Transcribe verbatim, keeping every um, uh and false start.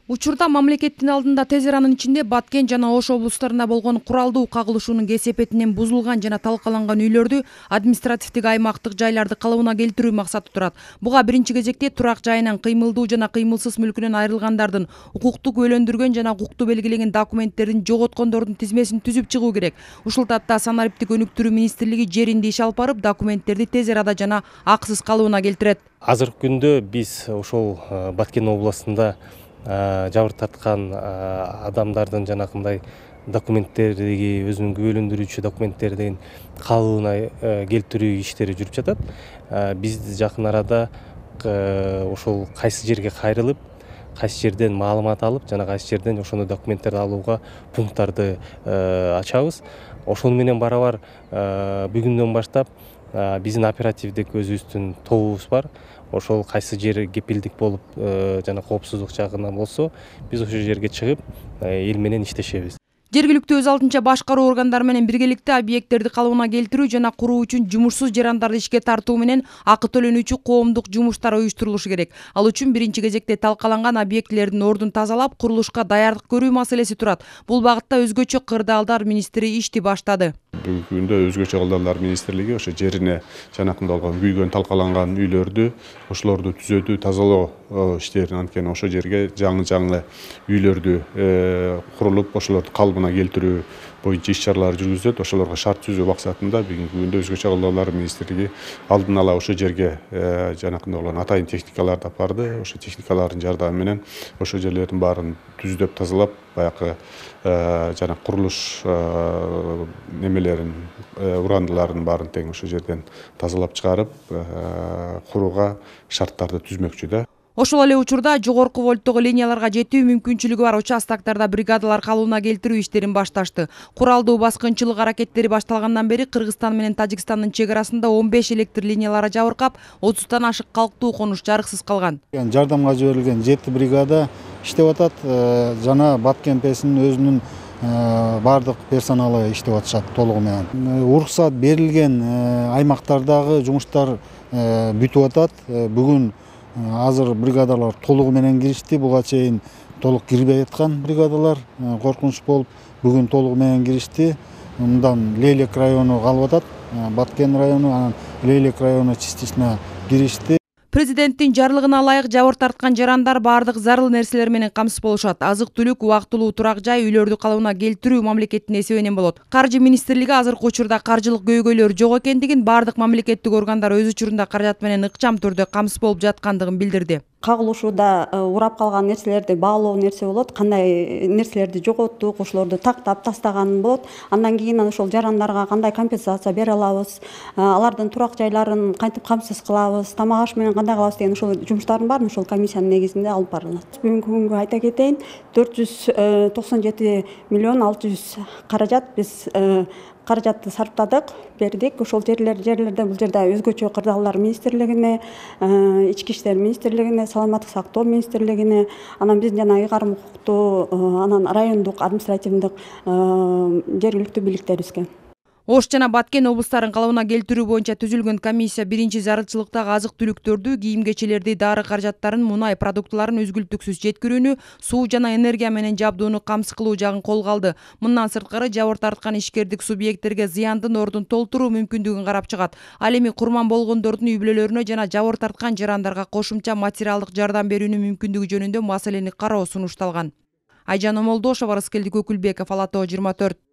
Учурда мамлекеттин алдында тез аранын ичинде Баткен жана Ош облустарында болгон куралдуу кагылышуунун кесепетинен бузулган жана талкаланган үйлөрдү административдик аймактык жайларды калыбына келтирүү максаты турат. Буга биринчи кезекте турак жайынан кыймылдуу жана кыймылсыз мүлкүнөн айрылгандардын, укукту күбөлөндүргөн жана укукту белгилеген документтерин жоготкондордун тизмесин түзүп чыгуу керек. Ушул татта санариптик өнүктүрүү министрлиги жеринде иш алып барып, документтерди тез арада жана акысыз калыбына келтирет. Азыркы күндө биз ошол Баткен областында жабыр тарткан адамдардын жанакындай документтердеги өзүнүн күбөлөндүрүүчү документтердин калыбына келтирүү иштери жүрүп жатат. Биз жакын арада ошол кайсы жерге кайрылып, кайсы жерден маалымат алып жана кайсы жерден ошондой документтерди алууга пункттарды ачабыз. Ошону менен барабар бүгүндөн баштап биздин оперативдик өзүбүздүн тобубуз бар. Ошол кайсы жер кепилдик болуп жана коопсуздук жагынан болсо, биз ошол жерге чыгып эл менен иштешебиз. Жергиликтүү өз алдынча башкаруу органдары менен биргеликте объекттерди калыбына келтирүү жана куруу үчүн жумушсуз жарандарды ишке тартуу менен акы төлөнүүчү коомдук жумуштар уюштурулушу керек. Ал үчүн биринчи кезекте талкаланган объектилердин ордун тазалап, курулушка даярдык көрүү маселеси турат. Бул багытта өзгөчө кырдаалдар министри ишти баштады. Бүгүнкү күндө өзгөчө кырдаалдар министрлиги ошо жерине жанакында болгон күйгөн, талкаланган үйлөрдү, ошолорду түзөтүү, тазалоо иштерин, анткени ошол жерге жаңы-жаңы үйлөрдү курулуп, ошолорду калыбына келтирүү боюнча иш чаралар жүргүзүлөт. Ошолорго шарт түзүү максатында бүгүнкү күндө өзгөчө кырдаалдар министрлиги алдын ала ошол жерге жанакында болгон атайын техникаларды алып барды. Ошо техникалардын жардамы менен ошол жерлердин баарын түзүп, тазалап, баягы жана курулуш немелерин, урандыларын баарын тең ошол жерден тазалап чыгарып, курууга шарттарды түзмөкчү да. Ошол эле учурда жогорку вольттогу линияларга жетүү мүмкүнчүлүгү бар участактарда бригадалар калыбына келтирүү иштерин башташты. Куралдуу баскынчылык аракеттери башталгандан бери Кыргызстан менен Тажикстандын чек арасында он беш электр линиялары жабыркап, отуздан ашык калктуу конуш жарыксыз калган. Жардамга жиберилген жети бригада иштеп атат. Жана Баткен ПЭСинин өзүнүн бардык персоналы иштеп атышат толугу менен. Уруксат берилген аймактардагы жумуштар бүтүп атат. Бүгүн азыр бригадалар толугу менен киришти. Буга чейин толук кирбей аткан бригадалар коркунуч болуп, бүгүн толугу менен киришти. Мындан Лейлек району калып атат. Баткен району, анан Лейлек району частично киришти. Президенттин жарлыгына ылайык жабыр тарткан жарандар бардык зарыл нерселер менен камсыз болушат. Азык-түлүк, убактылуу турак жай, үйлөрдү калыбына келтирүү мамлекеттин эсебинен болот. Каржы министрлиги азыркы учурда каржылык көйгөйлөр жок экендигин, бардык мамлекеттик органдар өз учурунда каражат менен ыкчам түрдө камсыз болуп жаткандыгын билдирди. Кагылышууда урап калган нерселерди баалоо нерсе болот, кандай нерселерди жоготтук, ошолорду тактап тастаган болот. Андан кийин ошол жарандарга кандай компенсация бере алабыз, алардын турак жайларын кантип камсыз кылабыз, тамак аш менен кандай кылабыз деген ошол жумуштардын баарын ошол комиссиянын негизинде алып барылат. Бүгүнкү күнгө айта кетейин, төрт жүз токсон жети миллион алты жүз каражат биз каражатты сарптадык, бердик. Ошол жерлер жерлерде бул жерде өзгөчө кырдаалдар министрлигине, ички иштер министрлигине, саламаттык сактоо министрлигине, анан биздин жана ыйгарым укуктуу, анан райондук административдик жергиликтүү бийликтерибизге. Ош жана Баткен облустарын калыбына келтирүү боюнча түзүлгөн комиссия биринчи зарылчылыктагы азык-түлүктөрдү, кийим-кечелерди, дары каражаттарын, мунай продуктыларын үзгүлтүксүз жеткирүүнү, суу жана энергия менен жабдууну камсыз кылуу жагын колго алды. Мындан сырткары жабыр тарткан ишкердик субъекттерге зыяндын ордун толтуруу мүмкүндүгүн карап чыгат. Ал эми курман болгондордун үй бүлөлөрүнө жана жабыр тарткан жарандарга кошумча материалдык жардам берүүнүн мүмкүндүгү жөнүндө маселени кароо сунушталган. Айжан Омолдошова, Раскелди Көкүлбеков, Ала Тоо жыйырма төрт.